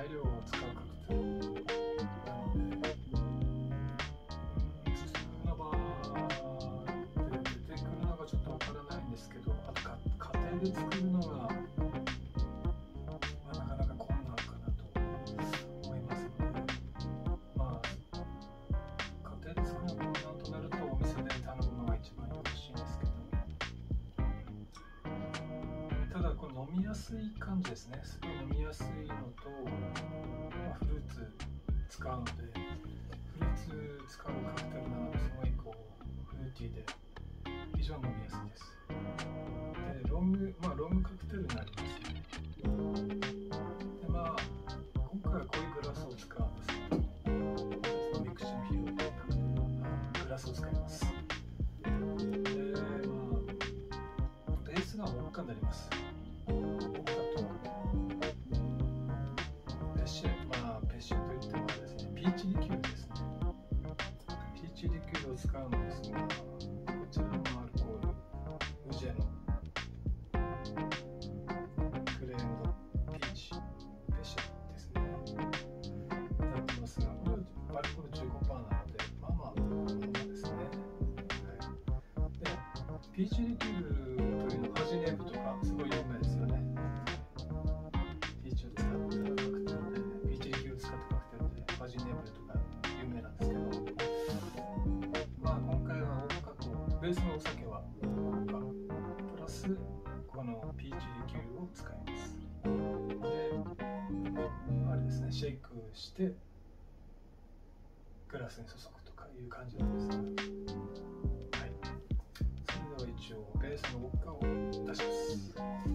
材料を使うカクテルなので、普通の場で出てくるのがちょっとわからないんですけど、あと家庭で作るのが、なかなか困難かなと思いますので、家庭で作るのが困難となるとお店で頼むのが一番よろしいんですけど、ただこの飲みやすい感じですね。すごい飲みやすいのと、フルーツ使うので、フルーツ使うカクテルなのですごいフルーティーで非常に飲みやすいです。で、ロングカクテルになりますね。で、今回はこういうグラスを使うんですけど、私のミクシーの広いカクテルグラスを使います。で、ベースがウォッカになります。ウォッカとペシェといってもですね、ピーチリキュールですね。ピーチリキュールを使うんですが、こちらのアルコール、ウジェのクレームドピーチペシェですね。なってますが、これはアルコール 15% なので、まあですね。はい、で、ピーチリキュールというのはハジネーブとかすごい有名ですよね。ピーチを使ったカクテルで、ピーチリキュール使ったカクテルでハジネーブとか有名なんですけど、今回はウォッカとベースのお酒はウォッカプラスこのピーチリキュールを使います。で、あれですね、シェイクしてグラスに注ぐとかいう感じなんですが、はい、それでは一応ベースのウォッカを出します。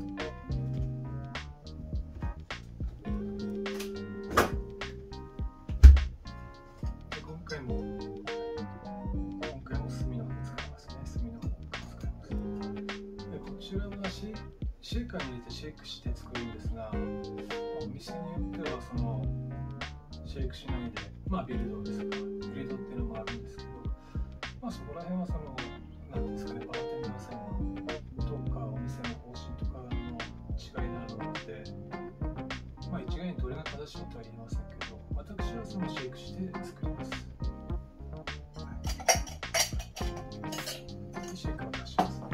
今回も炭の方使いますね。炭の方使います。で、こちらはシェイカーに入れてシェイクして作るんですが、お店によってはそのシェイクしないで、ビルドですか、ビルドっていうのもあるんですけど、そこら辺はその何ですかね、バーテンダーさんとかお店の方針とかの違いになるので、一概にどれが正しいとは言いませんけど、私はそのシェイクして作ります。シェイクを出しますね。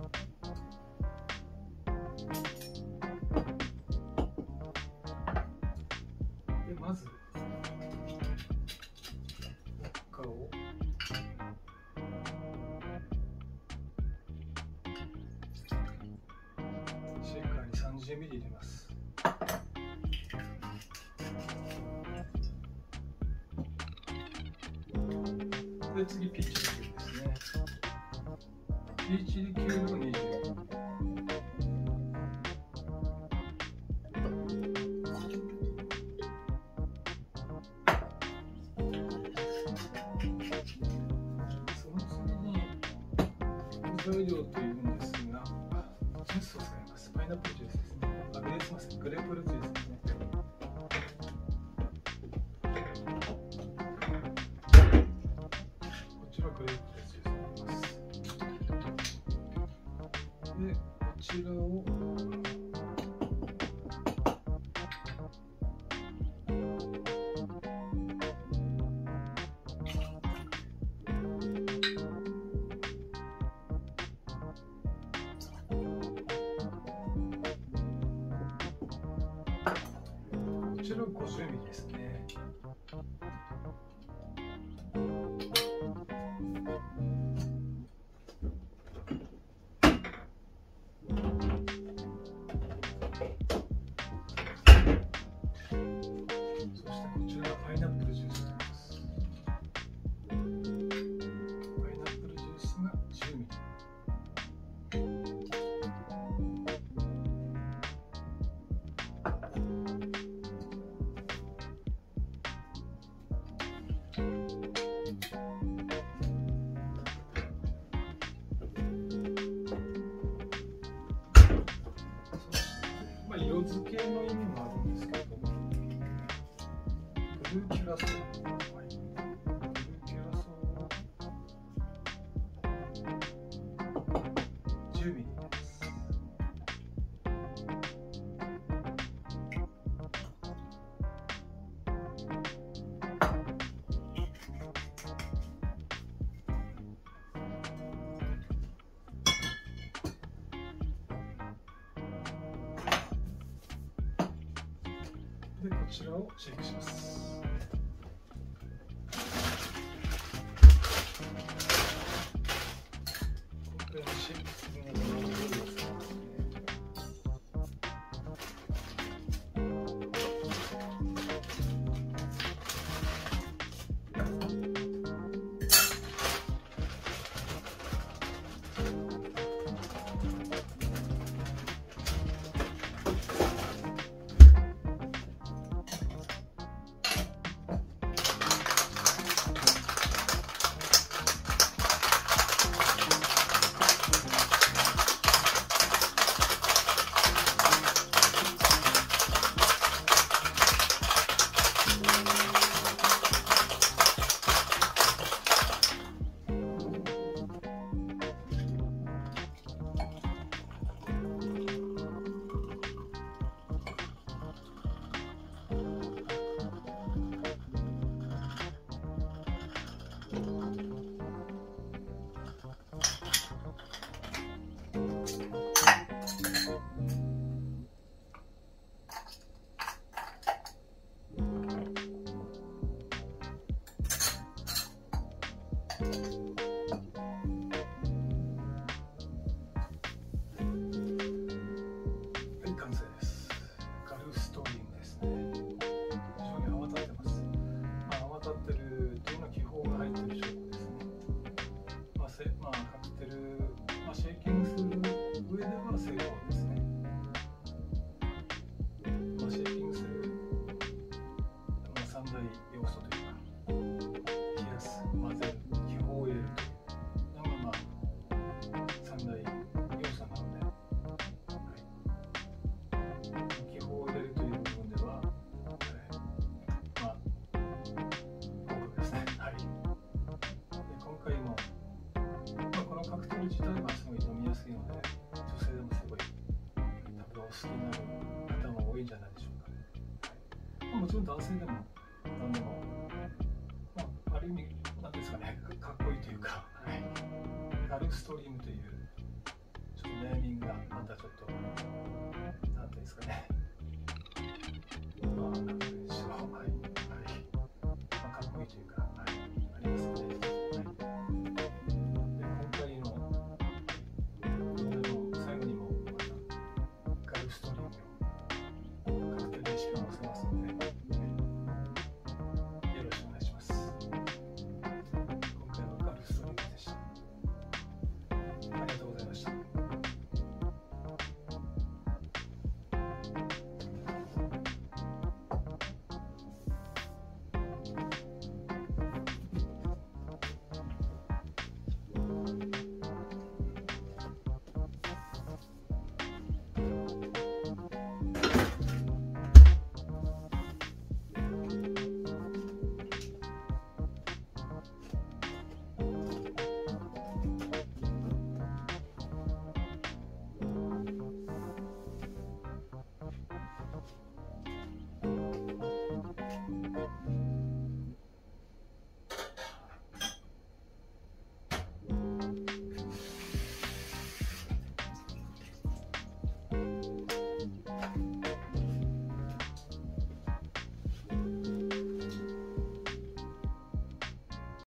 で、まずウォッカをシェイカーに30ミリ入れます。で、次ピーチリキュールですね。ピーチリキュールを20ミリ。その次に材料というんですが、ジュースを使います。パイナップルジュースですね。グレープフルーツジュースですね。こちらグレープフルーツジュースになります。で、こちらを50ミリですね。そしてこちらはパイナップルジュースになります。パイナップルジュースが10ミリ。色付けの意味もあるんですけど、ブルーキュラソー、ブルーキュラソーを10ミリです。で、 で、こちらをシェイクします。今回のシェイクするのがどうですか？完成です。ガルストリームですね。非常に泡立ってます。泡立ってるというのは気泡が入っている証拠ですね。カクテル、シェイキングする上では成功ですね。シェイキングする、三大要素というか、冷やす、混ぜる、気泡を入れるというのが三大要素なので、気泡を入れるという部分では、合格ですね。はい。で、今回も、このカクテル自体はすごい飲みやすいので、女性でもすごい多分お好きになる方も多いんじゃないでしょうか。もちろん男性でも何でも、ある意味なんですかね、かっこいいというか、ガルストリームというちょっとネーミングがまたちょっとなんていうんですかね、